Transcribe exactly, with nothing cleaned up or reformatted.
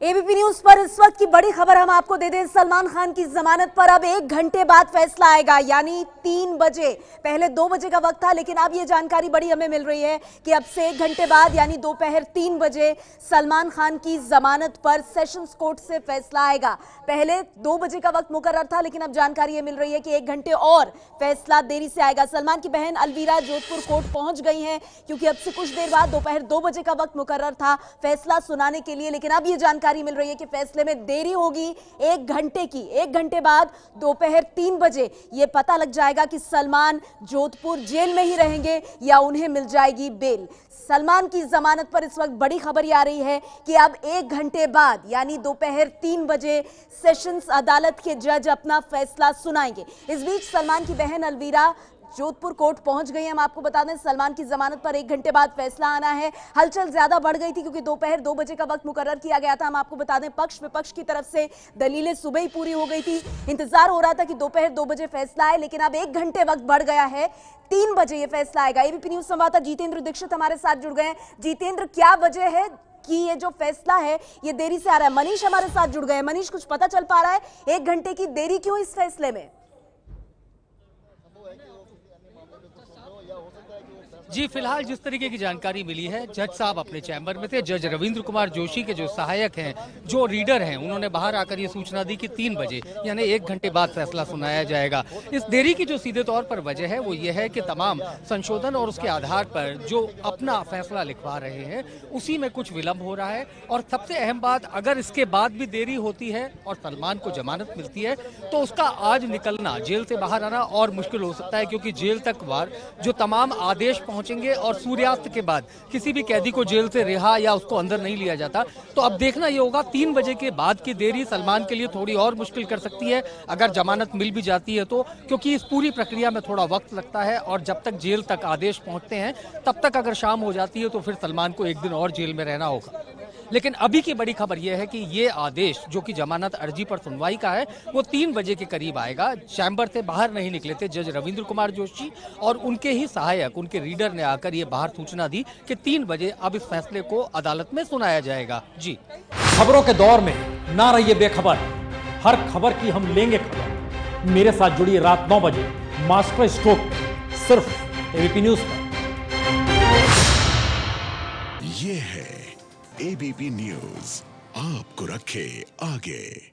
ABP news पर इस वक्त की बड़ी खबर हम आपको दे दें। सलमान खान की जमानत पर अब एक घंटे बाद फैसला आएगा, यानी तीन बजे। पहले दो बजे का वक्त था, लेकिन अब यह जानकारी बड़ी हमें मिल रही है कि अब से एक घंटे बाद यानी दोपहर तीन बजे सलमान खान की जमानत पर सेशंस कोर्ट से फैसला आएगा। पहले दो बजे का वक्त मुकर्रर था, लेकिन अब जानकारी यह मिल रही है कि एक घंटे और फैसला देरी से आएगा। सलमान की बहन अलवीरा जोधपुर कोर्ट पहुंच गई हैं, क्योंकि अब से कुछ देर बाद दोपहर दो बजे का वक्त मुकर्रर था फैसला सुनाने के लिए, लेकिन अब यह जानकारी मिल रही है कि फैसले में देरी होगी एक घंटे की। एक घंटे बाद दोपहर तीन बजे यह पता लग जाएगा कि सलमान जोधपुर जेल में ही रहेंगे या उन्हें मिल जाएगी बेल। सलमान की जमानत पर इस वक्त बड़ी खबर आ रही है कि अब एक घंटे बाद यानी दोपहर तीन बजे सेशंस अदालत के जज अपना फैसला सुनाएंगे। इस बीच सलमान की बहन अलवीरा जोधपुर कोर्ट पहुंच गई। हम आपको बता दें, सलमान की जमानत पर एक घंटे बाद फैसला आना है। हलचल ज्यादा बढ़ गई थी, क्योंकि दोपहर दो बजे का वक्त मुकर्रर किया गया था। हम आपको बता दें, पक्ष विपक्ष की तरफ से दलीलें सुबह ही पूरी हो गई थी। इंतजार हो रहा था कि दोपहर दो बजे फैसला आए, लेकिन अब एक घंटे वक्त बढ़ गया है, तीन बजे यह फैसला आएगा। एबीपी न्यूज संवाददाता जितेंद्र दीक्षित हमारे साथ जुड़ गए हैं। जितेंद्र, क्या वजह है कि ये जो फैसला है ये देरी से आ रहा है? मनीष हमारे साथ जुड़ गए हैं। मनीष, कुछ पता चल पा रहा है, एक घंटे की देरी क्यों इस फैसले में? जी, फिलहाल जिस तरीके की जानकारी मिली है, जज साहब अपने चैम्बर में थे। जज रविंद्र कुमार जोशी के जो सहायक हैं, जो रीडर हैं, उन्होंने बाहर आकर ये सूचना दी कि तीन बजे यानी एक घंटे बाद फैसला सुनाया जाएगा। इस देरी की जो सीधे तौर पर वजह है वो ये है कि तमाम संशोधन और उसके आधार पर जो अपना फैसला लिखवा रहे हैं उसी में कुछ विलंब हो रहा है। और सबसे अहम बात, अगर इसके बाद भी देरी होती है और सलमान को जमानत मिलती है तो उसका आज निकलना, जेल से बाहर आना और मुश्किल हो सकता है, क्योंकि जेल तक वार जो तमाम आदेश पहुंचेंगे और सूर्यास्त के बाद किसी भी कैदी को जेल से रिहा या उसको अंदर नहीं लिया जाता। तो अब देखना ये होगा, तीन बजे के बाद की देरी सलमान के लिए थोड़ी और मुश्किल कर सकती है, अगर जमानत मिल भी जाती है तो, क्योंकि इस पूरी प्रक्रिया में थोड़ा वक्त लगता है और जब तक जेल तक आदेश पहुंचते हैं तब तक अगर शाम हो जाती है तो फिर सलमान को एक दिन और जेल में रहना होगा। लेकिन अभी की बड़ी खबर यह है कि ये आदेश जो कि जमानत अर्जी पर सुनवाई का है वो तीन बजे के करीब आएगा। चैम्बर से बाहर नहीं निकले थे जज रविंद्र कुमार जोशी, और उनके ही सहायक, उनके रीडर ने आकर ये बाहर सूचना दी कि तीन बजे अब इस फैसले को अदालत में सुनाया जाएगा। जी, खबरों के दौर में ना रहिए बेखबर, हर खबर की हम लेंगे खबर। मेरे साथ जुड़िए रात नौ बजे मास्टर स्ट्रोक, सिर्फ एबीपी न्यूज पर। ये है एबीपी न्यूज, आपको रखे आगे।